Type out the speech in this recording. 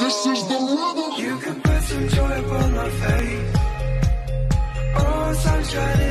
This is the rhythm. You can put some joy upon my face. Oh, sunshine.